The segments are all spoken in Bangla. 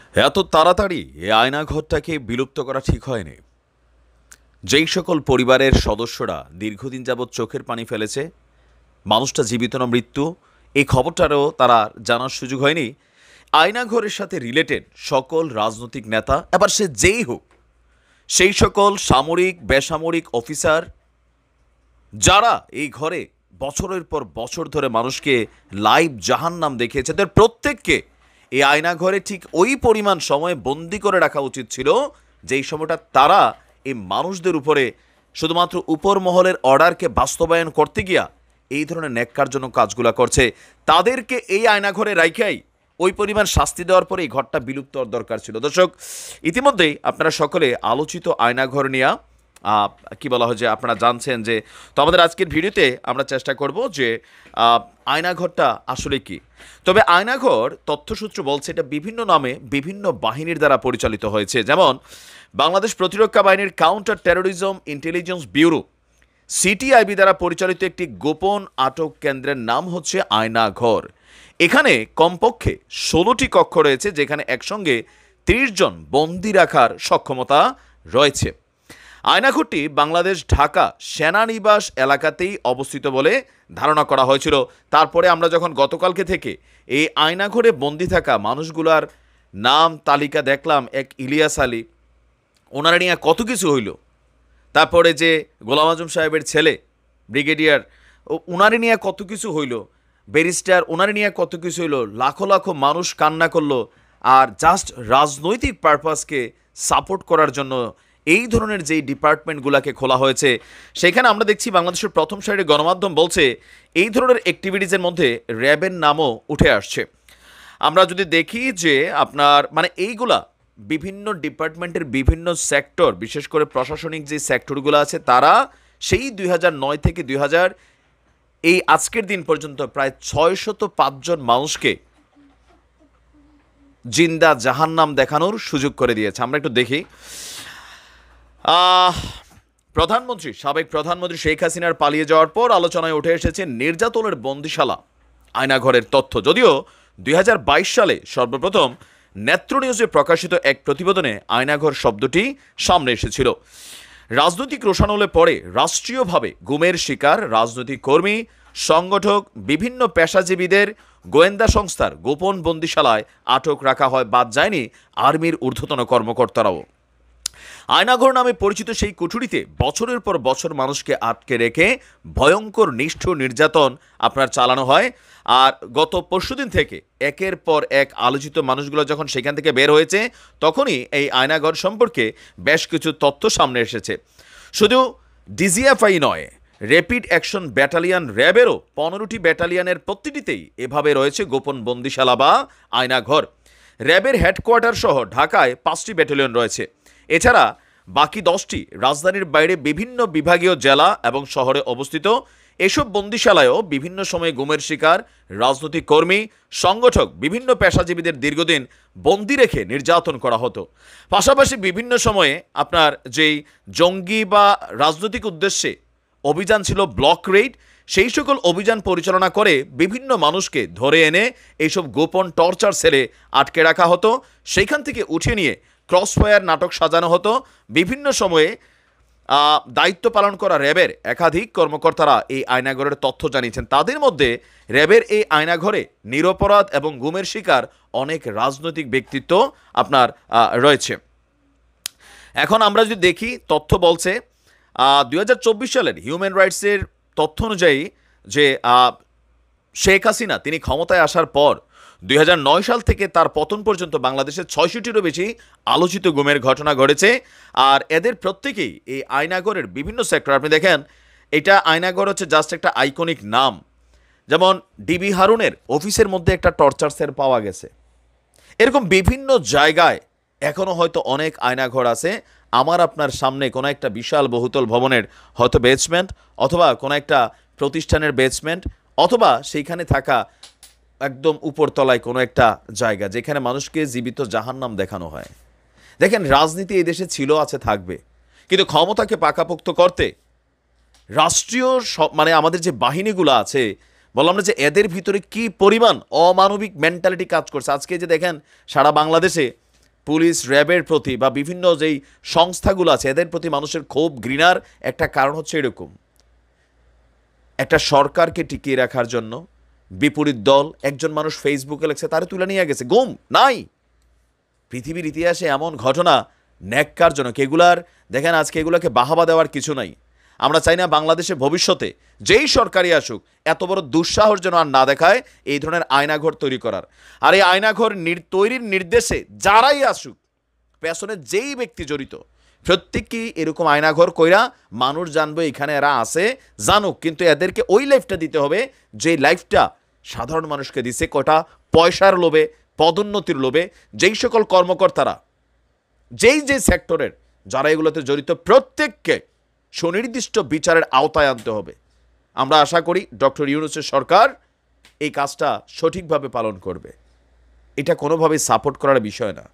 এত তাড়াতাড়ি এই আয়নাঘরটাকে বিলুপ্ত করা ঠিক হয়নি। যেই সকল পরিবারের সদস্যরা দীর্ঘদিন যাবৎ চোখের পানি ফেলেছে, মানুষটা জীবিত না মৃত্যু, এই খবরটারও তারা জানার সুযোগ হয়নি। আয়নাঘরের সাথে রিলেটেড সকল রাজনৈতিক নেতা, এবার সে যেই হোক, সেই সকল সামরিক বেসামরিক অফিসার যারা এই ঘরে বছরের পর বছর ধরে মানুষকে লাইভ জাহান্নাম দেখিয়েছে, তাদের প্রত্যেককে এই আয়নাঘরে ঠিক ওই পরিমাণ সময় বন্দি করে রাখা উচিত ছিল, যেই সময়টা তারা এই মানুষদের উপরে শুধুমাত্র উপর মহলের অর্ডারকে বাস্তবায়ন করতে গিয়া এই ধরনের ন্যাক্কারজনক কাজগুলো করছে। তাদেরকে এই আয়নাঘরে রাইখাই ওই পরিমাণ শাস্তি দেওয়ার পরে এই ঘরটা বিলুপ্ত হওয়ার দরকার ছিল। দর্শক, ইতিমধ্যেই আপনারা সকলে আলোচিত আয়নাঘর নিয়ে কি বলা হয় যে আপনারা জানছেন যে, তো আমাদের আজকের ভিডিওতে আমরা চেষ্টা করব যে আয়নাঘরটা আসলে কি। তবে আয়নাঘর তথ্যসূত্র বলছে এটা বিভিন্ন নামে বিভিন্ন বাহিনীর দ্বারা পরিচালিত হয়েছে। যেমন বাংলাদেশ প্রতিরক্ষা বাহিনীর counter terrorism intelligence bureau CTIB দ্বারা পরিচালিত একটি গোপন আটক কেন্দ্রের নাম হচ্ছে আয়নাঘর। এখানে কমপক্ষে 16টি কক্ষ রয়েছে, যেখানে একসঙ্গে 30 জন বন্দি রাখার সক্ষমতা রয়েছে। আয়নাঘরটি বাংলাদেশ ঢাকা সেনানিবাস এলাকাতেই অবস্থিত বলে ধারণা করা হয়েছিল। তারপরে আমরা যখন গতকালকে থেকে এই আয়নাঘরে বন্দি থাকা মানুষগুলার নাম তালিকা দেখলাম, এক ইলিয়াস আলী, ওনারা নিয়ে কত কিছু হইল। তারপরে যে গোলাম আজম সাহেবের ছেলে ব্রিগেডিয়ার, ওনারে নিয়ে কত কিছু হইল। ব্যারিস্টার, ওনারে নিয়ে কত কিছু হইল। লাখো লাখো মানুষ কান্না করলো। আর জাস্ট রাজনৈতিক পারপাসকে সাপোর্ট করার জন্য এই ধরনের যেই ডিপার্টমেন্টগুলোকে খোলা হয়েছে, সেখানে আমরা দেখছি বাংলাদেশের প্রথম সারির গণমাধ্যম বলছে এই ধরনের অ্যাক্টিভিটিসের মধ্যে র্যাবের নামও উঠে আসছে। আমরা যদি দেখি যে আপনার মানে এইগুলা বিভিন্ন ডিপার্টমেন্টের বিভিন্ন সেক্টর, বিশেষ করে প্রশাসনিক যে সেক্টরগুলো আছে, তারা সেই 2009 থেকে 2000 এই আজকের দিন পর্যন্ত প্রায় 605 জন মানুষকে জিন্দা জাহান্নাম দেখানোর সুযোগ করে দিয়েছে। আমরা একটু দেখি। সাবেক প্রধানমন্ত্রী শেখ হাসিনার পালিয়ে যাওয়ার পর আলোচনায় উঠে এসেছে নির্যাতনের বন্দিশালা আয়নাঘরের তথ্য। যদিও 2022 সালে সর্বপ্রথম নেত্র নিউজে প্রকাশিত এক প্রতিবেদনে আয়নাঘর শব্দটি সামনে এসেছিল। রাজনৈতিক রোষানলে পরে রাষ্ট্রীয়ভাবে গুমের শিকার রাজনৈতিক কর্মী, সংগঠক, বিভিন্ন পেশাজীবীদের গোয়েন্দা সংস্থার গোপন বন্দিশালায় আটক রাখা হয়, বাদ যায়নি আর্মির ঊর্ধ্বতন কর্মকর্তারাও। আয়নাঘর নামে পরিচিত সেই কুঠুরিতে বছরের পর বছর মানুষকে আটকে রেখে ভয়ঙ্কর নিষ্ঠুর নির্যাতন আপনার চালানো হয়। আর গত পরশুদিন থেকে একের পর এক আলোচিত মানুষগুলো যখন সেখান থেকে বের হয়েছে, তখনই এই আয়নাঘর সম্পর্কে বেশ কিছু তথ্য সামনে এসেছে। শুধু ডিজিএফআই নয়, র্যাপিড অ্যাকশন ব্যাটালিয়ন র্যাবেরও 15টি ব্যাটালিয়নের প্রতিটিতেই এভাবে রয়েছে গোপন বন্দিশালা বা আয়নাঘর। র্যাবের হেডকোয়ার্টার সহ ঢাকায় 5টি ব্যাটালিয়ন রয়েছে। এছাড়া বাকি 10টি রাজধানীর বাইরে বিভিন্ন বিভাগীয় জেলা এবং শহরে অবস্থিত। এসব বন্দিশালায়ও বিভিন্ন সময়ে গুমের শিকার রাজনৈতিক কর্মী, সংগঠক, বিভিন্ন পেশাজীবীদের দীর্ঘদিন বন্দি রেখে নির্যাতন করা হতো। পাশাপাশি বিভিন্ন সময়ে আপনার যেই জঙ্গি বা রাজনৈতিক উদ্দেশ্যে অভিযান ছিল ব্লক রেইড, সেই সকল অভিযান পরিচালনা করে বিভিন্ন মানুষকে ধরে এনে এইসব গোপন টর্চার সেলে আটকে রাখা হতো। সেইখান থেকে উঠে নিয়ে ক্রসফায়ার নাটক সাজানো হতো। বিভিন্ন সময়ে দায়িত্ব পালন করা র্যাবের একাধিক কর্মকর্তারা এই আয়নাঘরের তথ্য জানিয়েছেন। তাদের মধ্যে র্যাবের এই আয়নাঘরে নিরপরাধ এবং গুমের শিকার অনেক রাজনৈতিক ব্যক্তিত্ব আপনার রয়েছে। এখন আমরা যদি দেখি, তথ্য বলছে 2024 সালের হিউম্যান রাইটসের তথ্য অনুযায়ী যে শেখ হাসিনা তিনি ক্ষমতায় আসার পর 2009 সাল থেকে তার পতন পর্যন্ত বাংলাদেশে 600টিরও বেশি আলোচিত গুমের ঘটনা ঘটেছে। আর এদের প্রত্যেকেই এই আয়নাঘরের বিভিন্ন সেক্টর। আপনি দেখেন, এটা আয়নাঘর হচ্ছে জাস্ট একটা আইকনিক নাম। যেমন ডিবি হারুনের অফিসের মধ্যে একটা টর্চার সেল পাওয়া গেছে। এরকম বিভিন্ন জায়গায় এখনও হয়তো অনেক আয়নাঘর আছে। আমার আপনার সামনে কোনো একটা বিশাল বহুতল ভবনের হয়তো বেসমেন্ট, অথবা কোনো একটা প্রতিষ্ঠানের বেসমেন্ট, অথবা সেইখানে থাকা একদম উপরতলায় কোনো একটা জায়গা যেখানে মানুষকে জীবিত জাহান্নাম দেখানো হয়। দেখেন, রাজনীতি এই দেশে ছিল, আছে, থাকবে, কিন্তু ক্ষমতাকে পাকাপোক্ত করতে রাষ্ট্রীয় মানে আমাদের যে বাহিনীগুলো আছে, বললাম না যে এদের ভিতরে কি পরিমাণ অমানবিক মেন্টালিটি কাজ করছে। আজকে যে দেখেন সারা বাংলাদেশে পুলিশ র্যাবের প্রতি বা বিভিন্ন যেই সংস্থাগুলো আছে এদের প্রতি মানুষের ক্ষোভ ঘৃণার একটা কারণ হচ্ছে এরকম, একটা সরকারকে টিকিয়ে রাখার জন্য বিপরীত দল একজন মানুষ ফেসবুকে লেখছে তারে তুলে নিয়ে গেছে, গুম নাই। পৃথিবীর ইতিহাসে এমন ঘটনা ন্যাক্কারজনক, এগুলার দেখেন আজকে এগুলোকে বাহাবা দেওয়ার কিছু নাই। আমরা চাই না বাংলাদেশে ভবিষ্যতে যেই সরকারই আসুক এত বড় দুঃসাহস যেন আর না দেখায় এই ধরনের আয়নাঘর তৈরি করার। আর এই আয়নাঘর তৈরির নির্দেশে যারাই আসুক, পেছনে যেই ব্যক্তি জড়িত, প্রত্যেককেই এরকম আয়নাঘর কইরা মানুষ জানবে এখানে এরা আছে, জানুক, কিন্তু এদেরকে ওই লাইফটা দিতে হবে যে লাইফটা সাধারণ মানুষকে দিছে কটা পয়সার লোভে, পদোন্নতির লোভে। যেই সকল কর্মকর্তারা যেই যে সেক্টরের যারা এগুলোতে জড়িত প্রত্যেককে সুনির্দিষ্ট বিচারের আওতায় আনতে হবে। আমরা আশা করি ডক্টর ইউনূসের সরকার এই কাজটা সঠিকভাবে পালন করবে। এটা কোনোভাবেই সাপোর্ট করার বিষয় না।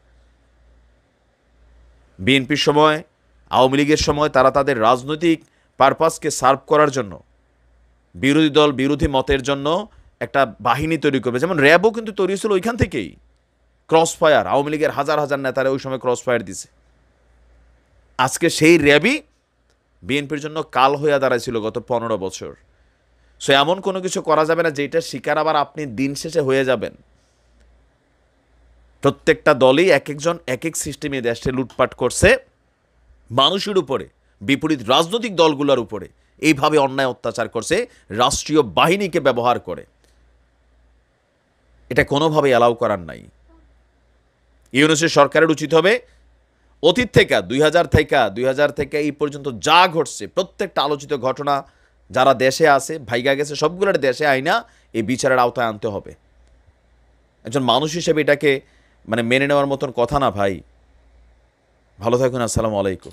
বিএনপির সময়, আওয়ামী লীগের সময় তারা তাদের রাজনৈতিক পারপাসকে সার্ভ করার জন্য বিরোধী দল বিরোধী মতের জন্য একটা বাহিনী তৈরি করবে, যেমন র্যাবও কিন্তু তৈরি হয়েছিল ওইখান থেকেই। ক্রস ফায়ার, আওয়ামী লীগের হাজার হাজার নেতারা ওই সময় ক্রস ফায়ার দিছে। আজকে সেই র্যাবই বিএনপির জন্য কাল হইয়া দাঁড়াইছিল গত 15 বছর। সো এমন কোনো কিছু করা যাবে না যেটা শিকার আবার আপনি দিন শেষে হয়ে যাবেন। প্রত্যেকটা দলই এক একজন এক এক সিস্টেমে দেশে লুটপাট করছে, মানুষের উপরে, বিপরীত রাজনৈতিক দলগুলোর উপরে এইভাবে অন্যায় অত্যাচার করছে রাষ্ট্রীয় বাহিনীকে ব্যবহার করে। এটা কোনোভাবে অ্যালাউ করার নাই। ইউনূসের সরকারের উচিত হবে অতীত থেকে 2000 থেকে এই পর্যন্ত যা ঘটছে প্রত্যেকটা আলোচিত ঘটনা যারা দেশে আছে ভাইগা গেছে সবগুলোর দেশে আইনা এই বিচারের আওতায় আনতে হবে। একজন মানুষ হিসেবে এটাকে মেনে নেওয়ার মতন কথা না ভাই। ভালো থাকুন, আসসালামু আলাইকুম।